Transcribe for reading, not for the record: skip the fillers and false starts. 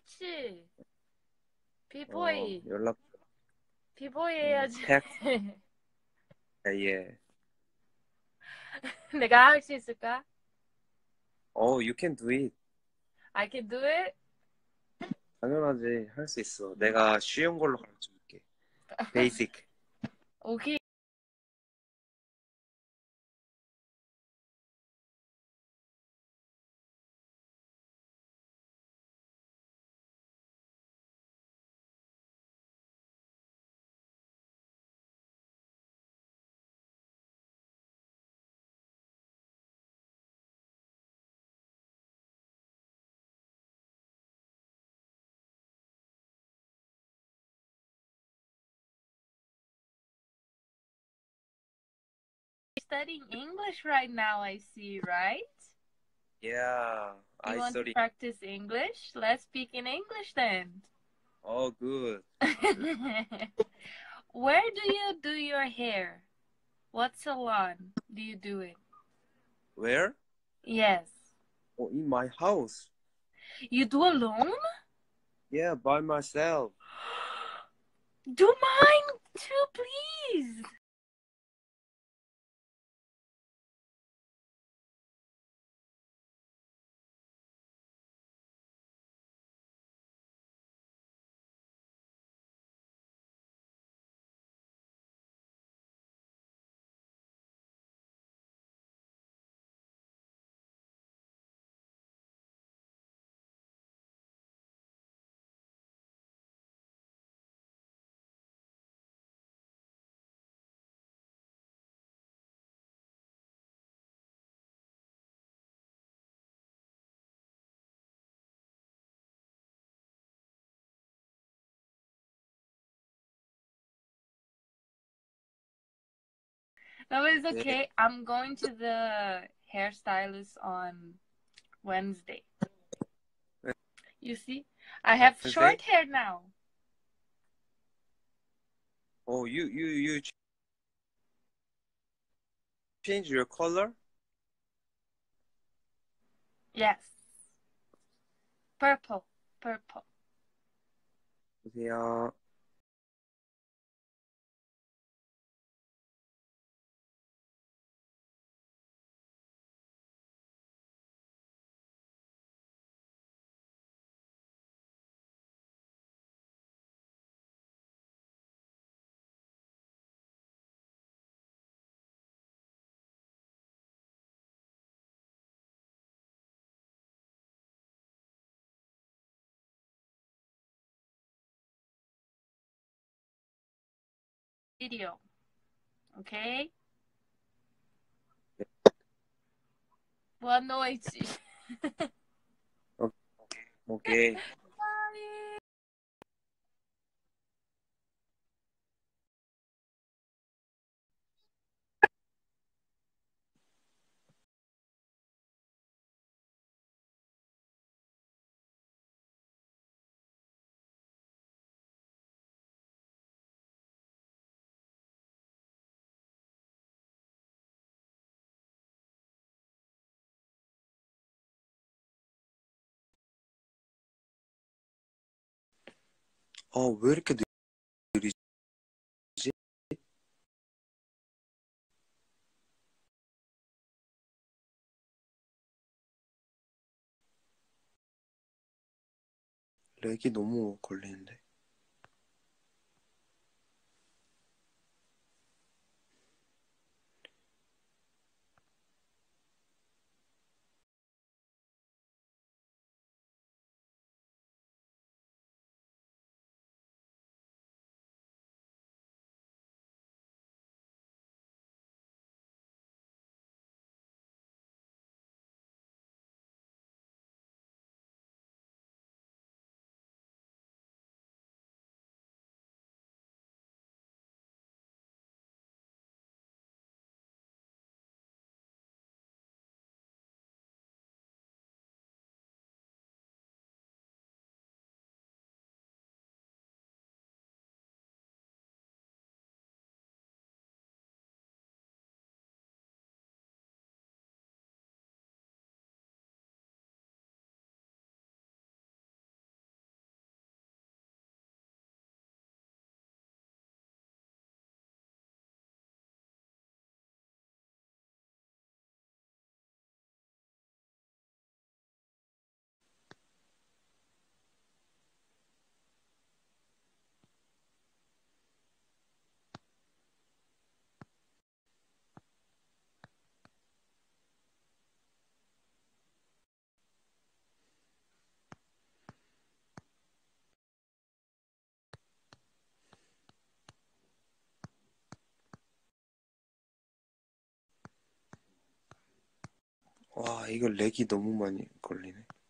그렇지. 비보이. 연락, 비보이 해야지. 텍스트, 예. 내가 할 수 있을까? You can do it. I can do it. 당연하지. 할 수 있어. 내가 쉬운 걸로 가르쳐 줄게. 베이직. 오케이. Studying English right now, I see, right? Yeah, You I want to study. practice English? Let's speak in English then. Good. Where do you do your hair? What salon do you do it? Where? Yes. In my house. You do alone? Yeah, by myself. Do mine too, please. No, it's 네. okay. I'm going to the hairstylist on Wednesday. You see, I have Wednesday? short hair now. You change your color? Yes. Purple. Purple. 보세요. Video. Okay? wonho. 오케이. 왜 이렇게 느리지? 렉이 너무 걸리는데. 와, 이거 렉이 너무 많이 걸리네.